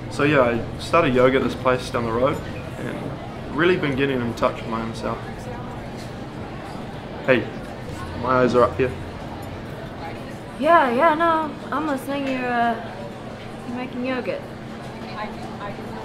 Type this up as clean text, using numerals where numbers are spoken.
So yeah, I started yoga at this place down the road and really been getting in touch with my own self. Hey, my eyes are up here. Yeah, no, I'm listening. You're making yogurt.